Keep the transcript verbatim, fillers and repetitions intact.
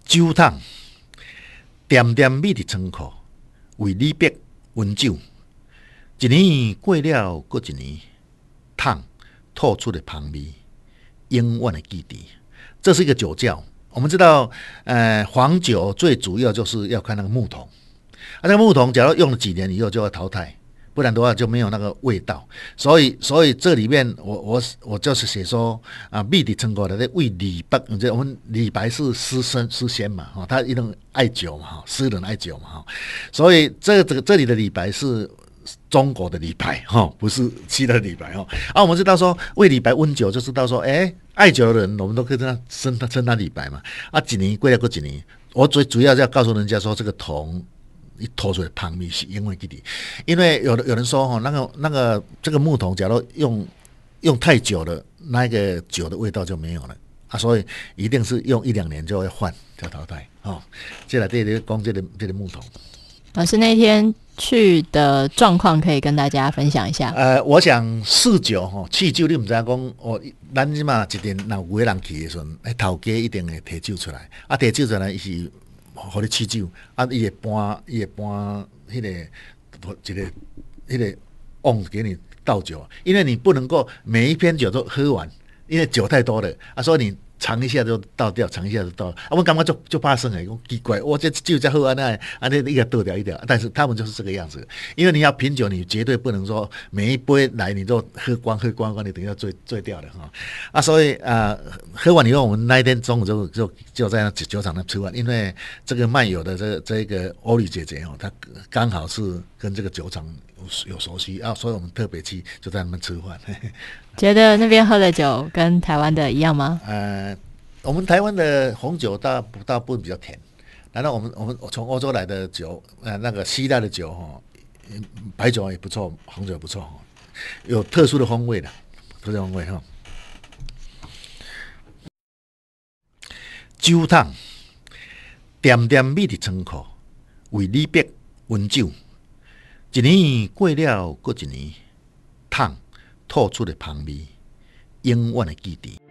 酒桶点点米伫仓库，为李白温酒。一年过了，过一年，桶吐出的香味，永远的记忆。这是一个酒窖。我们知道，呃，黄酒最主要就是要看那个木桶。啊，那个木桶，假如用了几年以后就要淘汰，不然的话就没有那个味道。所以，所以这里面我我我就是写说啊，米的成果的为李白，我们李白是诗仙诗仙嘛，哈，他一定爱酒嘛，哈，诗人爱酒嘛，哈，所以这这个这里的李白是中国的李白，哈，不是西的李白，哈。啊，我们知道说为李白温酒，就知道说，哎，爱酒的人，我们都可以称他称他称他李白嘛。啊，几年过了过几年，我最主要是要告诉人家说，这个桶一拖出来香味是因为弟弟，因为有的有人说哈，那个那个这个木桶，假如用用太久了，那个酒的味道就没有了啊，所以一定是用一两年就要换，就要淘汰哦。这来这里讲这个这个木桶。 老师那天去的状况可以跟大家分享一下。 呃，我想试酒吼，试酒你唔知影讲，哦，咱即嘛一定若有个人去的时阵，头家一定会摕酒出来，啊，摕酒出来伊是。互你试酒，啊，伊会搬，伊会搬迄、那个一个迄、那个瓮给你倒酒，因为你不能够每一篇酒都喝完，因为酒太多了啊，所以你尝一下就倒掉，尝一下就倒。啊，我感觉就就怕生哎，讲奇怪，我这酒才喝完那啊，那一个倒掉一掉，但是他们就是这个样子，因为你要品酒，你绝对不能说每一杯来你都喝光，喝光光，你等一下醉醉掉了哈啊，所以啊，喝完以后，我们那一天中午就就就在那酒厂那吃饭，因为这个卖酒的这这个欧丽姐姐哦，她刚好是跟这个酒厂有有熟悉啊，所以我们特别去就在那边吃饭。 觉得那边喝的酒跟台湾的一样吗？ 呃，我们台湾的红酒大大部分比较甜，然后我们我们从欧洲来的酒，呃，那个希腊的酒哈，白酒也不错，红酒也不错，有特殊的风味的，特殊的风味哈。酒桶点点米伫仓库，为李白温酒。一年过了，过一年，桶吐出的香味，永远的记忆。